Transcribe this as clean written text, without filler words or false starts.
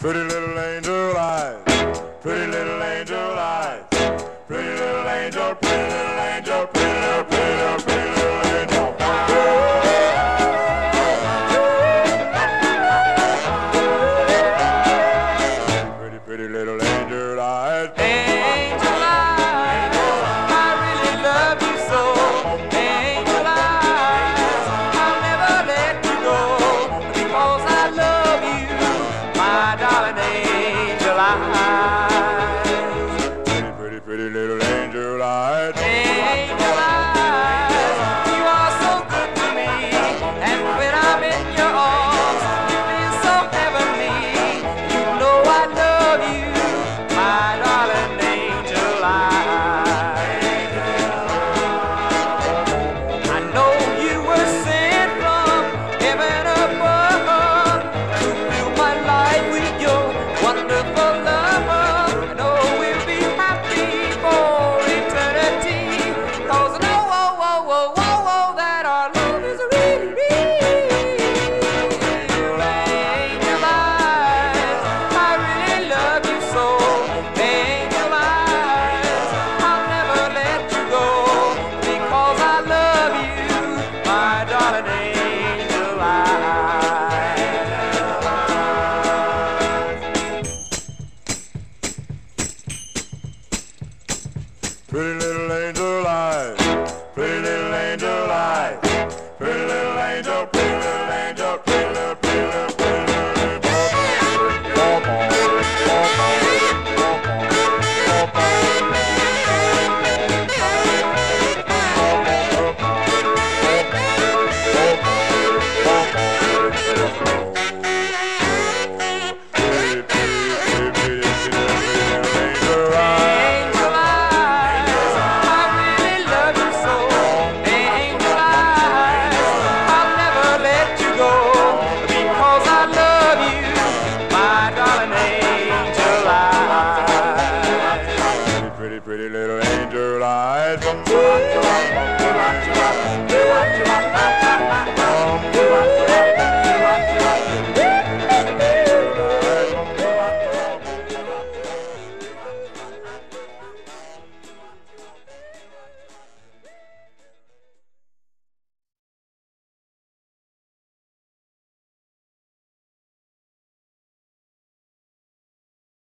Pretty little angel eyes, pretty little angel eyes, pretty little angel, pretty little angel, pretty little, pretty little, pretty little angel. Pretty, pretty little angel eyes. Angel eyes, I really love you so. Angel eyes, I'll never let you go, because I love you, my darling angel eyes. Pretty, pretty, pretty little angel eyes. Angel eyes, you are so good to me, and when I'm in your arms, you feel so heavenly. You know I love you, my darling angel eyes. I know you were sent from heaven above to fill my life with your wonderful love. I know we'll be happy for eternity, 'cause I know, that our love is really real. Angel eyes, I really love you so. Angel eyes, I'll never let you go, because I love you, my darling angel eyes. Pretty little angel eyes, pretty little angel eyes, pretty little angel, pretty little angel, pretty little, pretty little, pretty little Angel eyes, I really love you so. Angel eyes, I'll never let you go, because I love you, my darling angel eyes. pretty, pretty little angel eyes.